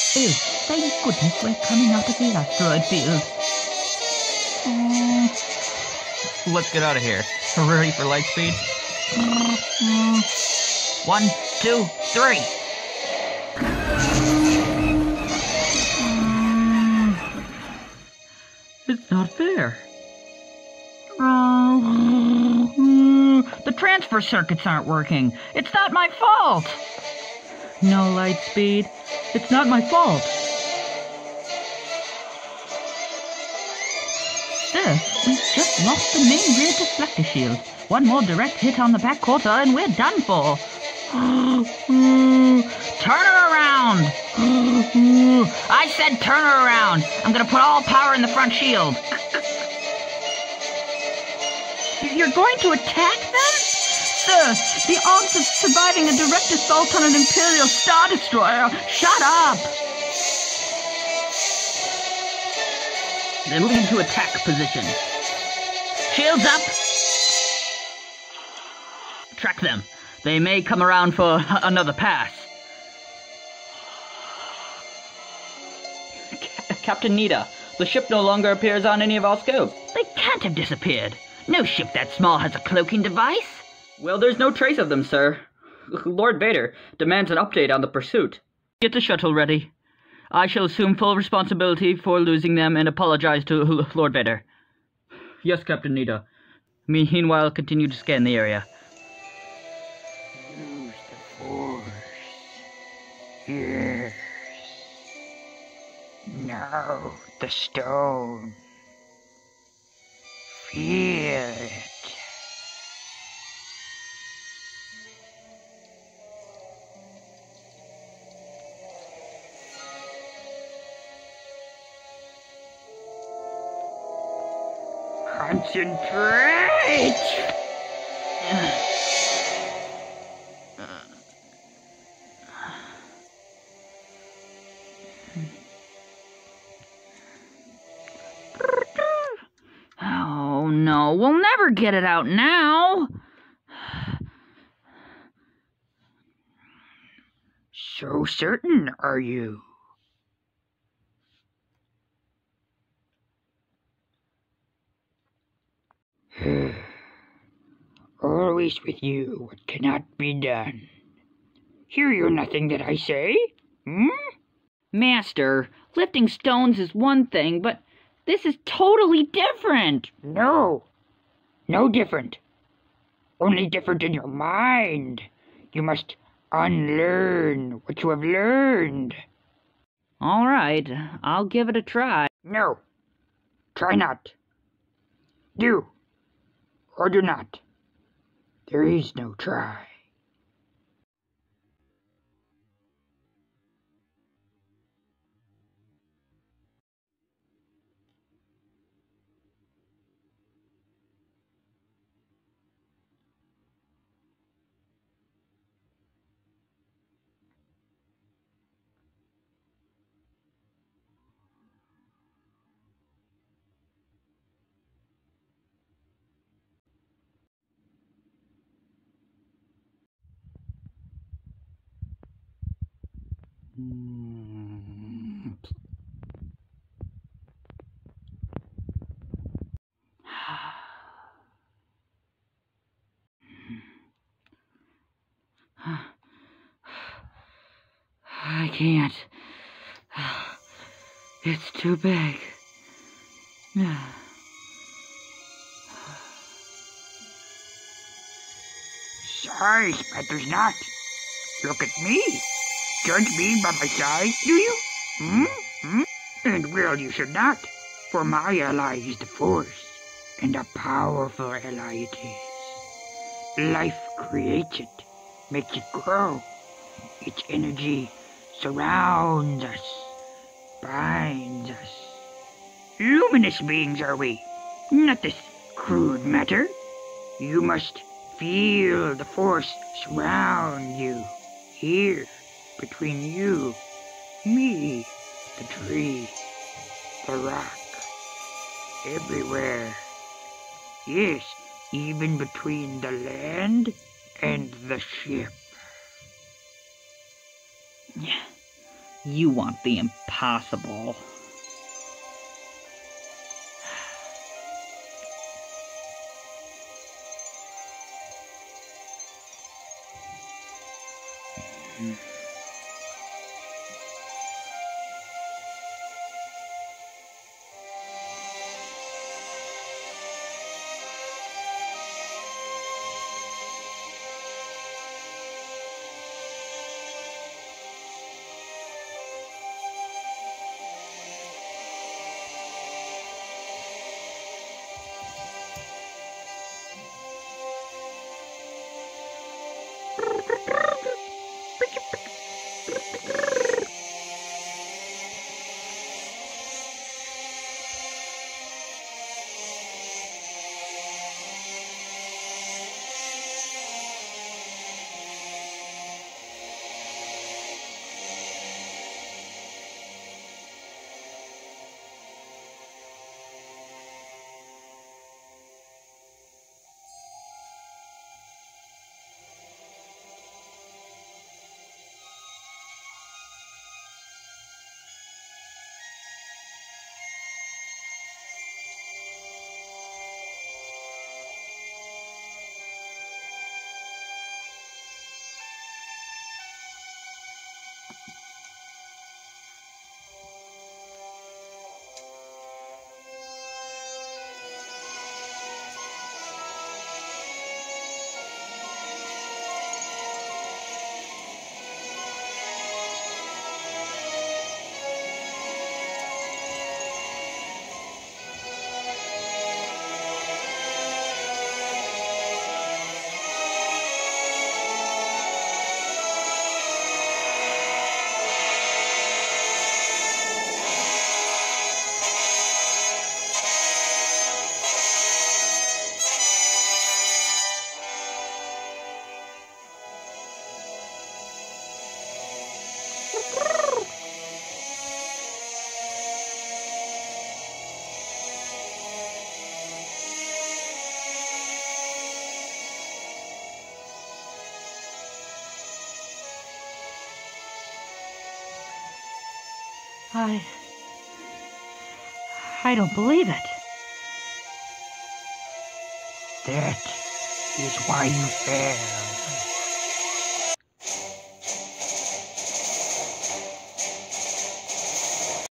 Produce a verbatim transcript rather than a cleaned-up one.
Oh, thank goodness we're coming out of the asteroid field. Mm. Let's get out of here. Ready for light speed? Mm. One, two, three. Mm. It's not fair. The transfer circuits aren't working. It's not my fault. No light speed. It's not my fault. Sir, we've just lost the main rear deflector shield. One more direct hit on the back quarter and we're done for. Turn her around! I said turn her around! I'm gonna put all power in the front shield. You're going to attack them? Sir, the odds of surviving a direct assault on an Imperial Star Destroyer... Shut up! Then lead to attack position. Shields up! Track them. They may come around for another pass. C- Captain Nita, the ship no longer appears on any of our scope. They can't have disappeared. No ship that small has a cloaking device. Well, there's no trace of them, sir. Lord Vader demands an update on the pursuit. Get the shuttle ready. I shall assume full responsibility for losing them and apologize to Lord Vader. Yes, Captain Nita. Meanwhile, continue to scan the area. Use the Force. Yes. Now the stone. Feel it. Concentrate! Oh no, we'll never get it out now! So certain are you? Always with you what cannot be done. Hear you nothing that I say? Hmm? Master, lifting stones is one thing, but this is totally different. No. No different. Only different in your mind. You must unlearn what you have learned. All right, I'll give it a try. No. Try not. Do. Or do not. There is no try. I can't. It's too big. Size matters not. Look at me. Judge me by my size, do you? Hmm? Hmm? And well, you should not, for my ally is the Force, and a powerful ally it is. Life creates it, makes it grow. Its energy surrounds us, binds us. Luminous beings are we, not this crude matter. You must feel the Force surround you, here, between you, me, the tree, the rock, everywhere. Yes, even between the land and the ship. You want the impossible. I... I don't believe it. That is why you failed.